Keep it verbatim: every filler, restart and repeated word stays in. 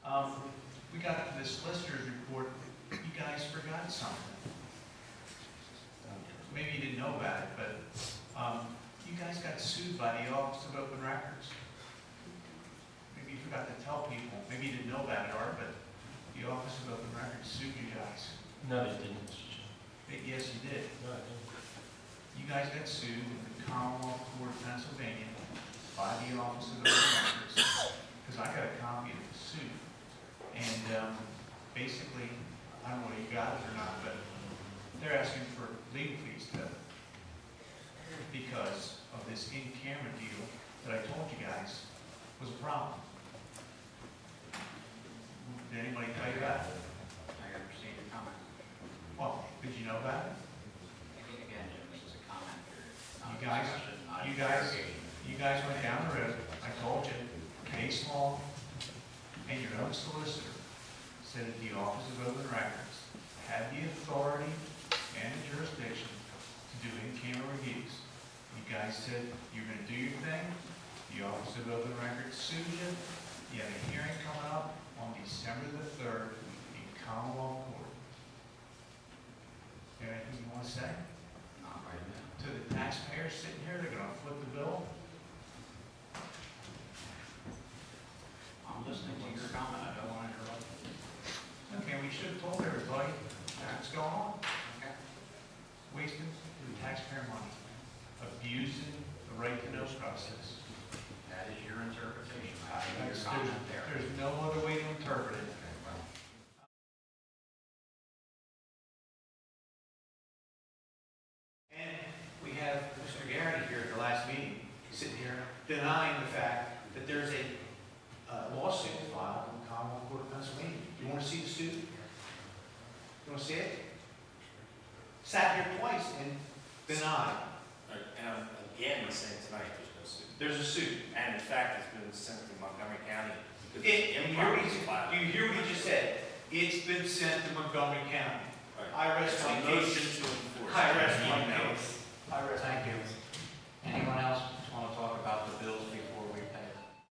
Um, we got to the solicitor's report, you guys forgot something. Maybe you didn't know about it, but um, you guys got sued by the Office of Open Records. Maybe you forgot to tell people. Maybe you didn't know about it, Art, but the Office of Open Records sued you guys. No, they didn't. It, yes, you did. No, I didn't. You guys got sued in the Commonwealth Court of Pennsylvania by the Office of Open Records because I got a copy of the suit. And um, basically, I don't know whether you got it or not, but they're asking for legal fees though, because of this in-camera deal that I told you guys was a problem. Did anybody tell you about it? I understand your comment. Well, did you know about it? Again, Jim, this is a comment period. not You a guys, discussion, not you a guys, interrogation. you guys went down the road. I told you, case law, and your own solicitor said that the Office of Open Records had the authority and the jurisdiction to do in-camera reviews. You guys said you're going to do your thing. The Office of Open Records sued you. You have a hearing coming up on December the third in Commonwealth Court. You have anything you want to say? Not right now. To the taxpayers sitting here, they're going to flip the bill. I'm listening to your comment. I don't want to interrupt you. Okay, we should have told everybody what's going on. Okay. Wasting taxpayer money, abusing the right to know process. That is your interpretation. I have your There's, comment there. there's no other way to interpret it. Okay, well, And we have Mister Garrity here at the last meeting, sitting here denying the fact that there's a uh, lawsuit filed in the Commonwealth Court of Pennsylvania. You want to see the suit? You want to see it? Sat here twice and denied. Right, and I'm again saying tonight there's no suit. There's a suit. And in fact, it's been sent to Montgomery County because It, it's you, hear what improperly he, filed. you hear what he just said? It's been sent to Montgomery County. Right. I rest It's my a motion case. to enforce. I rest my Email. case. I rest my thank you. case. Anyone else want to talk about the bills before